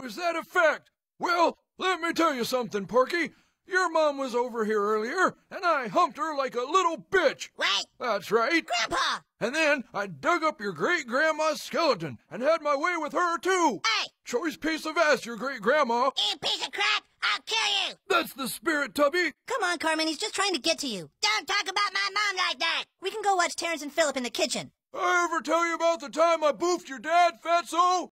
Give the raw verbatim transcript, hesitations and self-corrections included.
is that a fact? Well, let me tell you something, Porky. Your mom was over here earlier, and I humped her like a little bitch. What? That's right. Grandpa! And then I dug up your great-grandma's skeleton and had my way with her, too. Hey! Choice piece of ass, your great-grandma. You piece of crap! I'll kill you! That's the spirit, Tubby. Come on, Cartman, he's just trying to get to you. Don't talk about my mom like that! We can go watch Terrence and Philip in the kitchen. I ever tell you about the time I boofed your dad, Fatso?